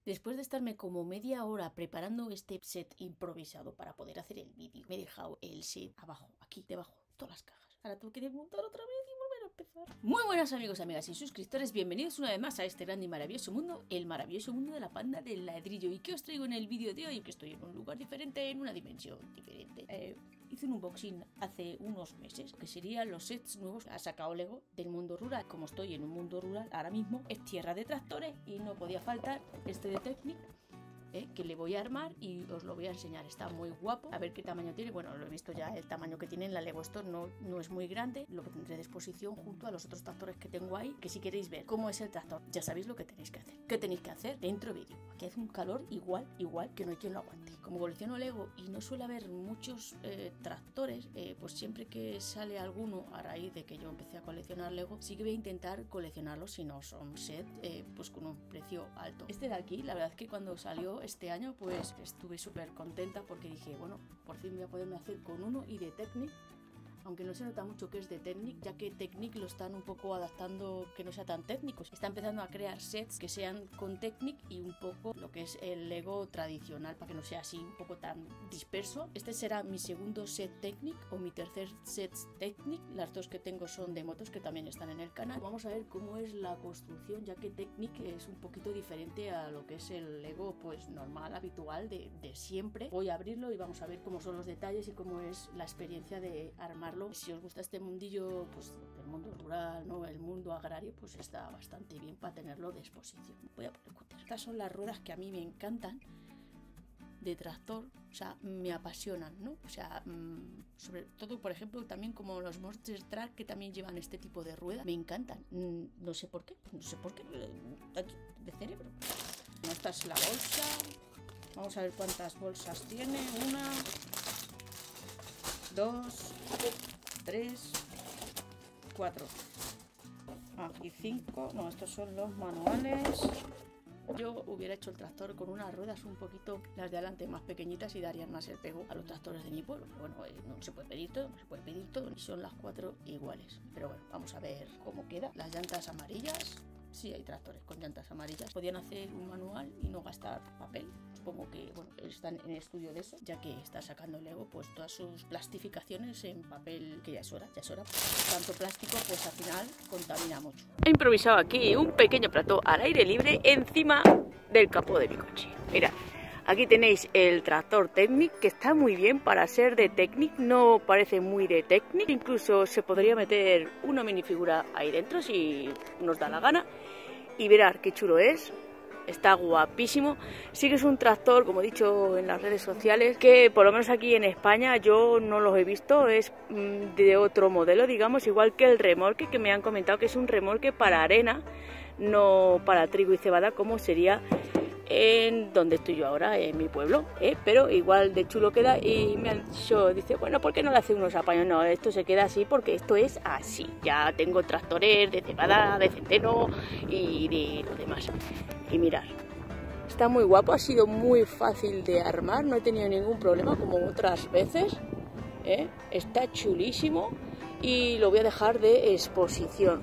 Después de estarme como media hora preparando este set improvisado para poder hacer el vídeo, me he dejado el set abajo, aquí debajo, todas las cajas. Ahora tengo que desmontar otra vez y volver a empezar. Muy buenas amigos, amigas y suscriptores, bienvenidos una vez más a este grande y maravilloso mundo, el maravilloso mundo de la panda del ladrillo. ¿Y qué os traigo en el vídeo de hoy? Que estoy en un lugar diferente, en una dimensión diferente. Hice un unboxing hace unos meses, que serían los sets nuevos que ha sacado Lego del mundo rural. Como estoy en un mundo rural ahora mismo, es tierra de tractores y no podía faltar este de Technic, que le voy a armar y os lo voy a enseñar. Está muy guapo, a ver qué tamaño tiene. Bueno, lo he visto ya, el tamaño que tiene en la Lego Store no es muy grande. Lo tendré de exposición junto a los otros tractores que tengo ahí, que si queréis ver cómo es el tractor, ya sabéis lo que tenéis que hacer. ¿Qué tenéis que hacer? Dentro vídeo. Aquí hace un calor igual que no hay quien lo aguante. Como colecciono Lego y no suele haber muchos tractores, pues siempre que sale alguno, a raíz de que yo empecé a coleccionar Lego, sí que voy a intentar coleccionarlos si no son set, pues con un precio alto. Este de aquí, la verdad es que cuando salió este año, pues estuve súper contenta porque dije, bueno, por fin voy a poderme hacer con uno y de Technic. Aunque no se nota mucho que es de Technic, ya que Technic lo están un poco adaptando que no sea tan técnico. Está empezando a crear sets que sean con Technic y un poco lo que es el Lego tradicional, para que no sea así un poco tan disperso. Este será mi segundo set Technic o mi tercer set Technic. Las dos que tengo son de motos, que también están en el canal. Vamos a ver cómo es la construcción, ya que Technic es un poquito diferente a lo que es el Lego pues normal, habitual, de siempre. Voy a abrirlo y vamos a ver cómo son los detalles y cómo es la experiencia de armar. Si os gusta este mundillo, pues el mundo rural, ¿no? El mundo agrario, pues está bastante bien para tenerlo de exposición. Voy a poner cúter. Estas son las ruedas que a mí me encantan de tractor, o sea, me apasionan, ¿no? O sea, sobre todo, por ejemplo, también como los Monster Truck, que también llevan este tipo de ruedas, me encantan. No sé por qué, aquí, de cerebro. Esta es la bolsa. Vamos a ver cuántas bolsas tiene. 1, 2, 3, 4 y 5. No, estos son los manuales. Yo hubiera hecho el tractor con unas ruedas un poquito, las de adelante más pequeñitas, y darían más el pego a los tractores de mi pueblo. Pero bueno, no se puede pedir todo, y son las 4 iguales. Pero bueno, vamos a ver cómo queda. Las llantas amarillas. Sí, hay tractores con llantas amarillas. Podían hacer un manual y no gastar papel. Supongo que, bueno, están en estudio de eso, ya que está sacando Lego pues todas sus plastificaciones en papel, que ya es hora. Tanto plástico pues al final contamina mucho. He improvisado aquí un pequeño plató al aire libre encima del capó de mi coche. Mirad, aquí tenéis el tractor Technic, que está muy bien para ser de Technic, no parece muy de Technic. Incluso se podría meter una minifigura ahí dentro si nos da la gana. Y mirad qué chulo es. Está guapísimo. Sí que es un tractor, como he dicho en las redes sociales, que por lo menos aquí en España yo no los he visto. Es de otro modelo, digamos, igual que el remolque, que me han comentado que es un remolque para arena, no para trigo y cebada, como sería en donde estoy yo ahora, en mi pueblo, pero igual de chulo queda. Y me han dicho, dice, bueno, ¿por qué no le hace unos apaños? No, esto se queda así porque esto es así. Ya tengo tractores de cebada, de centeno y de lo demás. Y mirad, está muy guapo, ha sido muy fácil de armar, no he tenido ningún problema como otras veces, está chulísimo y lo voy a dejar de exposición.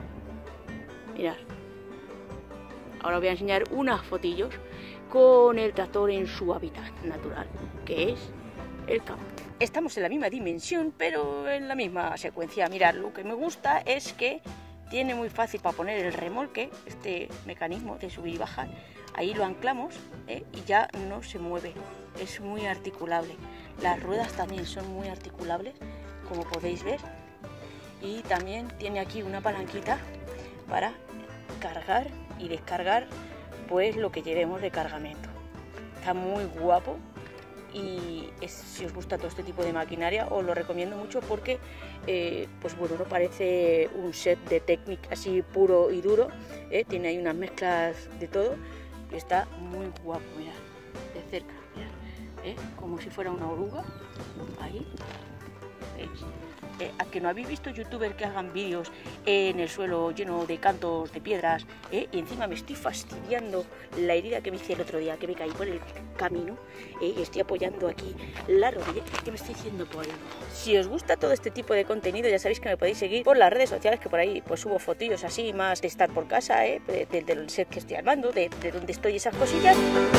Mirad. Ahora os voy a enseñar unas fotillos con el tractor en su hábitat natural, que es el campo. Estamos en la misma dimensión, pero en la misma secuencia. Mirad, lo que me gusta es que tiene muy fácil para poner el remolque, este mecanismo de subir y bajar. Ahí lo anclamos, y ya no se mueve, es muy articulable. Las ruedas también son muy articulables, como podéis ver. Y también tiene aquí una palanquita para cargar y descargar pues lo que llevemos de cargamento. Está muy guapo y si os gusta todo este tipo de maquinaria os lo recomiendo mucho porque pues bueno, no parece un set de Technic así puro y duro, tiene ahí unas mezclas de todo y está muy guapo. Mirad, de cerca, mirad, como si fuera una oruga ahí. ¿A que no habéis visto youtubers que hagan vídeos en el suelo lleno de cantos de piedras? Y encima me estoy fastidiando la herida que me hice el otro día, que me caí por el camino, y estoy apoyando aquí la rodilla que me estoy haciendo polvo. Si os gusta todo este tipo de contenido, ya sabéis que me podéis seguir por las redes sociales, que por ahí pues subo fotillos así más de estar por casa, del set que estoy armando, de dónde estoy y esas cosillas.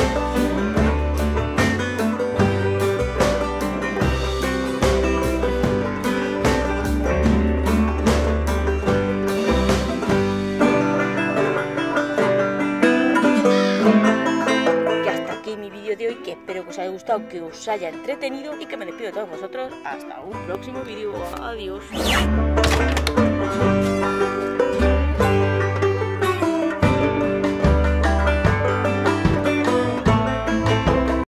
Mi vídeo de hoy, que espero que os haya gustado, que os haya entretenido y que me despido de todos vosotros hasta un próximo vídeo. Adiós.